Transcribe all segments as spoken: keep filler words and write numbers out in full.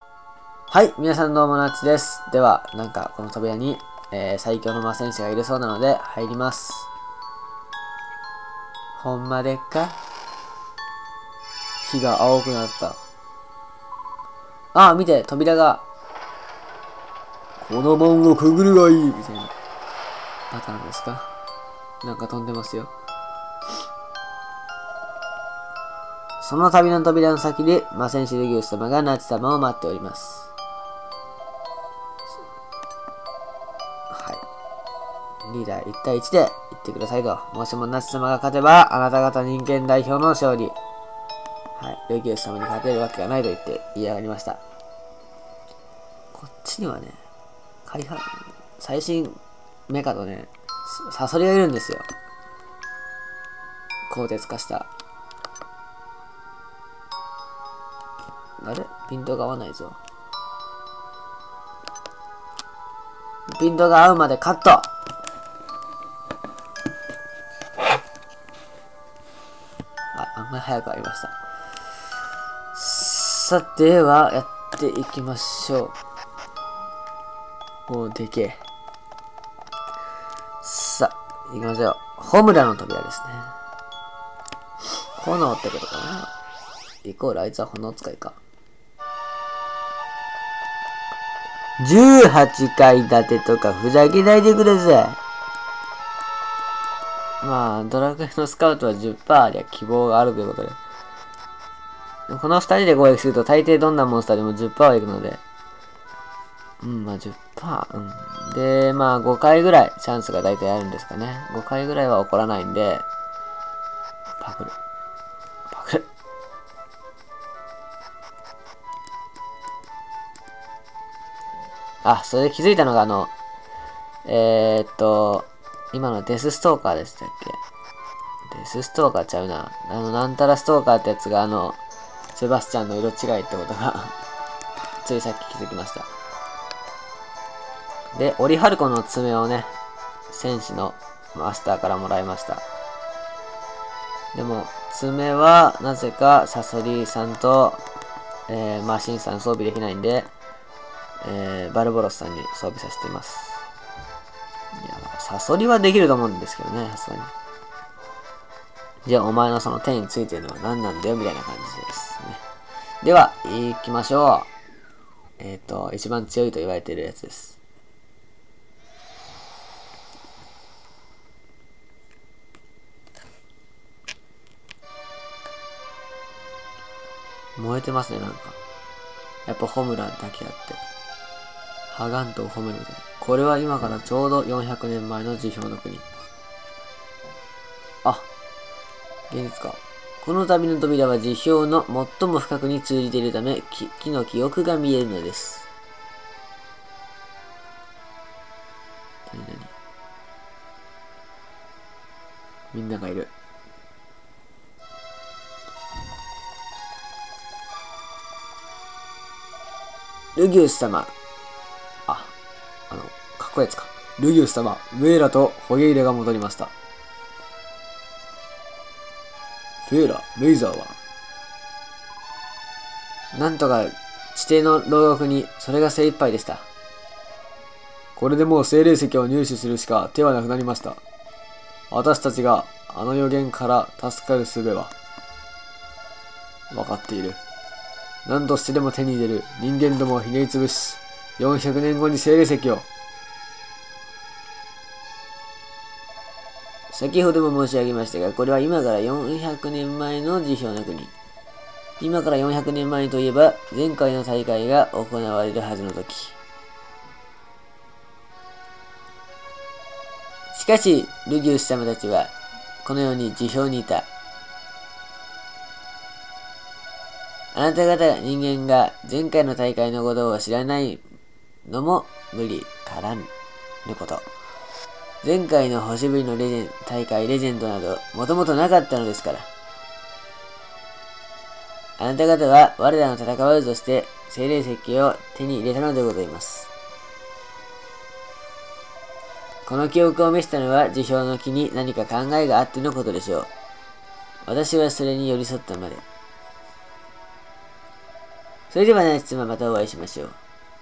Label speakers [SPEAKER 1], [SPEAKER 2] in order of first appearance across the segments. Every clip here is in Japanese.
[SPEAKER 1] はい、皆さんどうもなっちです。では、なんかこの扉に、えー、最強の魔戦士がいるそうなので入ります。ほんまでっか？火が青くなった。あ、見て、扉が。この門をくぐるがいいみたいなパターンですか？なんか飛んでますよ。その旅の扉の先で魔戦士ルギウス様がナチ様を待っております。はい。リーダーいち対いちで言ってくださいと。もしもナチ様が勝てば、あなた方人間代表の勝利。はい。ルギウス様に勝てるわけがないと言って言い上がりました。こっちにはね、開発、最新メカとね、サソリがいるんですよ。鋼鉄化した。あれピントが合わないぞ。ピントが合うまでカット。あ、案外早くありました。さては、やっていきましょう。おー、でけえ。さあ、行きましょう。ホムラの扉ですね。炎ってことかな。イコールあいつは炎使いか。じゅうはちかい建てとかふざけないでください。まあ、ドラクエのスカウトは じゅっパーセント ありゃ希望があるということで。このふたりで攻撃すると大抵どんなモンスターでも じゅっパーセント はいくので。うん、まあ じゅっパーセント。うん。で、まあごかいぐらいチャンスが大体あるんですかね。ごかいぐらいは起こらないんで、パクる。パクる。あ、それで気づいたのがあの、えー、っと、今のデスストーカーでしたっけ？デスストーカーちゃうな。あの、なんたらストーカーってやつがあの、セバスチャンの色違いってことがついさっき気づきました。で、オリハルコの爪をね、戦士のマスターからもらいました。でも、爪はなぜかサソリさんと、えー、マシンさん装備できないんで、えー、バルボロスさんに装備させています。いや、サソリはできると思うんですけどね、さすがに。じゃあ、お前のその手についてるのは何なんだよ、みたいな感じですね。では、行きましょう。えっと、一番強いと言われているやつです。燃えてますね、なんか。やっぱホムラだけあって。ハガントホムラみたいな。これは今からちょうどよんひゃくねんまえの辞表の国。あ、現実か。この旅の扉は辞表の最も深くに通じているため、木の記憶が見えるのです。何々。みんながいる。ルギウス様。あ、あの、かっこいいやつか。ルギウス様、ウェーラとホゲイレが戻りました。フェーラ、レイザーはなんとか地底の牢獄にそれが精一杯でした。これでもう精霊石を入手するしか手はなくなりました。私たちがあの予言から助かる術は分かっている。何としてでも手に入れる。人間どもをひねりつぶし、よんひゃくねんごに精霊石を。先ほども申し上げましたが、これは今からよんひゃくねんまえの辞表の国。今からよんひゃくねんまえといえば、前回の大会が行われるはずの時。しかし、ルギウス様たちは、このように辞表にいた。あなた方人間が前回の大会のことを知らないのも無理からぬこと。前回の星降りのレジェン大会レジェンドなどもともとなかったのですから。あなた方は我らの戦うとして精霊石を手に入れたのでございます。この記憶を召したのは辞表の木に何か考えがあってのことでしょう。私はそれに寄り添ったまで。 それではね、またお会いしましょう。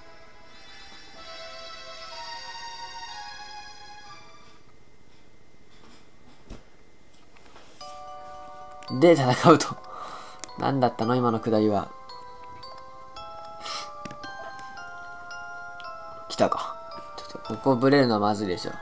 [SPEAKER 1] で、戦うと。何だったの今のくだりは。来たか。ちょっと、ここブレるのはまずいでしょ。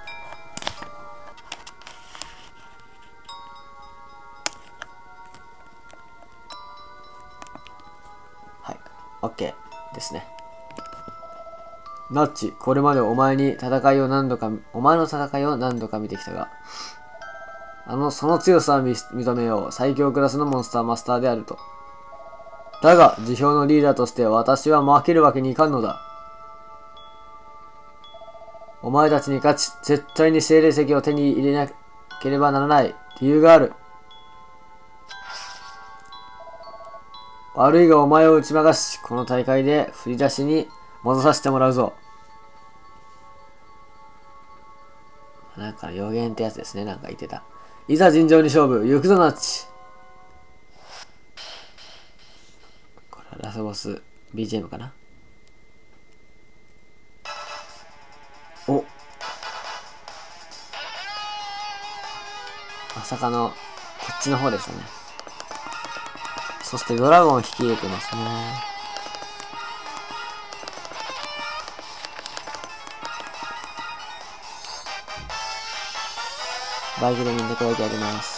[SPEAKER 1] はい。OK ですね。ナッチ、これまでお前に戦いを何度か、お前の戦いを何度か見てきたが、あの、その強さは認めよう。最強クラスのモンスターマスターであると。だが、辞表のリーダーとして私は負けるわけにいかんのだ。お前たちに勝ち、絶対に精霊石を手に入れなければならない理由がある。悪いがお前を打ち負かし、この大会で振り出しに戻させてもらうぞ。なんか予言ってやつですね。なんか言ってた。いざ尋常に勝負、行くぞナッチ。これはラスボス ビージーエム かな。お、まさかのこっちの方でしたね。そしてドラゴンを引き入れてますね。バイクでみんな攻撃やります。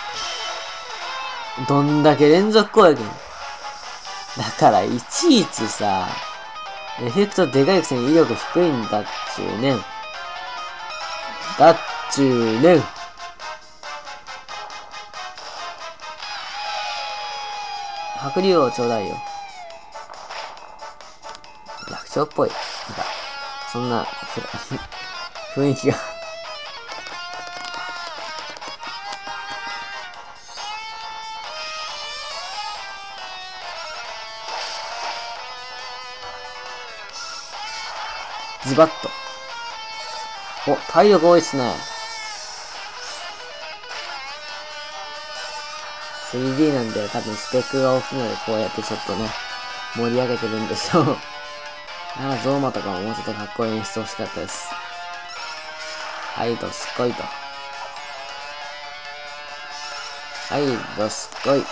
[SPEAKER 1] どんだけ連続攻撃だからいちいちさ、エフェクトでかいくせに威力低いんだっちゅうねん。だっちゅうねん。白竜王ちょうだいよ。楽勝っぽい。なんか、そんな、雰囲気が。ズバッと。お、体力多いっすね。スリーディー なんで多分スペックが大きいのでこうやってちょっとね、盛り上げてるんでしょう。ならゾーマとかももうちょっとかっこいい演出欲しかったです。はい、どすこいと。はい、どすこい。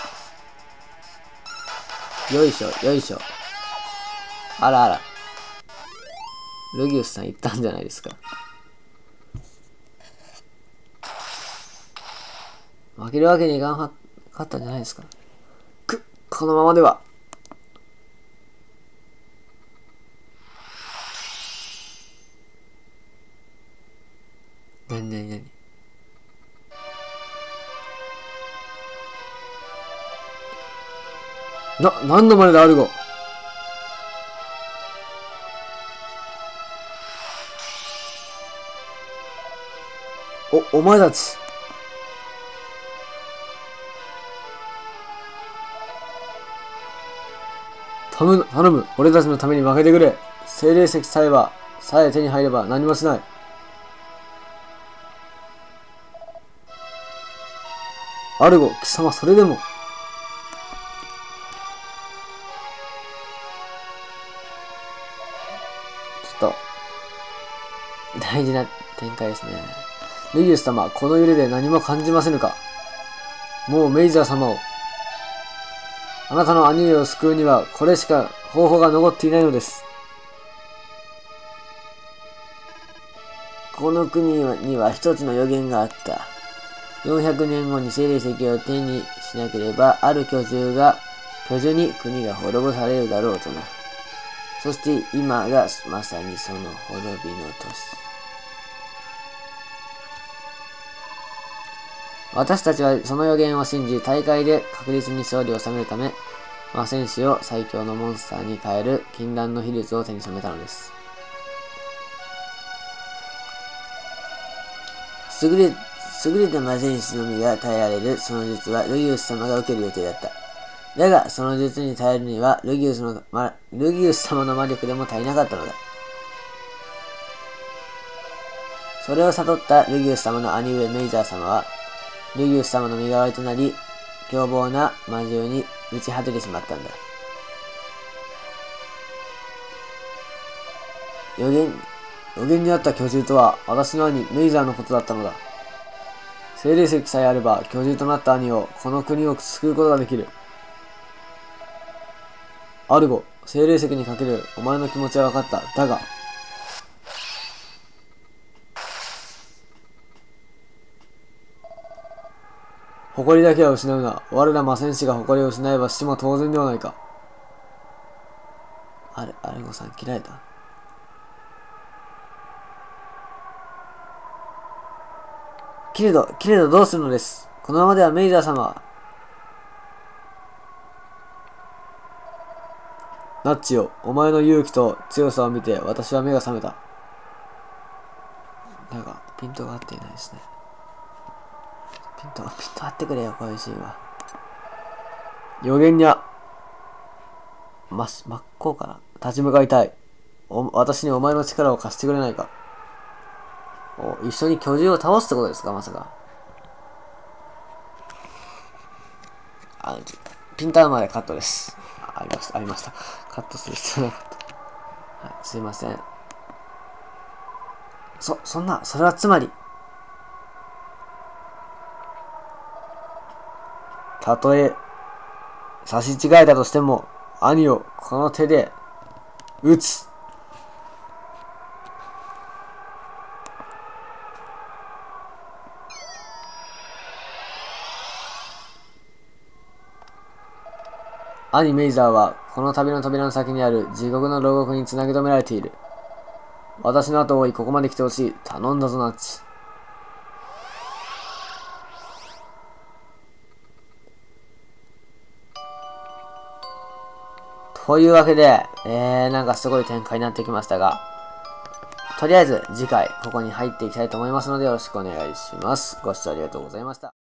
[SPEAKER 1] よいしょ、よいしょ。あらあら。ルギウスさん行ったんじゃないですか。負けるわけにいかんかったんじゃないですか。く、このままでは。なになになに。な、何度までだ、アルゴ。お、お前たち。頼む、頼む。俺たちのために負けてくれ。精霊石さえば、さえ手に入れば何もしない。アルゴ、貴様それでも。ちょっと、大事な展開ですね。ルギウス様、この揺れで何も感じませぬか。もうメイザー様を。あなたの兄上を救うには、これしか方法が残っていないのです。この国には一つの予言があった。よんひゃくねんごに精霊石を手にしなければ、ある巨獣が、巨獣に国が滅ぼされるだろうとな。そして今がまさにその滅びの年。私たちはその予言を信じ、大会で確実に勝利を収めるため、魔戦士を最強のモンスターに変える禁断の秘術を手に染めたのです。優れ、優れた魔戦士のみが耐えられるその術はルギウス様が受ける予定だった。だが、その術に耐えるにはルギウスの、ま、ルギウス様の魔力でも足りなかったのだ。それを悟ったルギウス様の兄上メイザー様は、ルギウス様の身代わりとなり、凶暴な魔獣に打ち果ててしまったんだ。 予言、予言にあった巨獣とは、私の兄、メイザーのことだったのだ。精霊石さえあれば、巨獣となった兄を、この国を救うことができる。アルゴ、精霊石にかけるお前の気持ちは分かった。だが、誇りだけは失うな。我ら魔戦士が誇りを失えば死も当然ではないか。あれ、アルゴさん切られた。キレド、キレドどうするのです。このままではメイザー様。ナッチよ、お前の勇気と強さを見て私は目が覚めた。だが、ピントが合っていないですね。ピント、ピント合ってくれよ、こういうシーンは。予言にゃ、ま、真っ向から立ち向かいたい。お、私にお前の力を貸してくれないか。お、一緒に巨獣を倒すってことですか、まさか。あ、ピント合うまでカットです。あ、ありました、ありました。カットする必要なかった。はい、すいません。そ、そんな、それはつまり、たとえ、差し違えたとしても、兄をこの手で、撃つ。兄メイザーは、この旅の扉の先にある地獄の牢獄につなぎ止められている。私の後を追い、ここまで来てほしい。頼んだぞ、ナッチ。というわけで、えー、なんかすごい展開になってきましたが、とりあえず次回ここに入っていきたいと思いますのでよろしくお願いします。ご視聴ありがとうございました。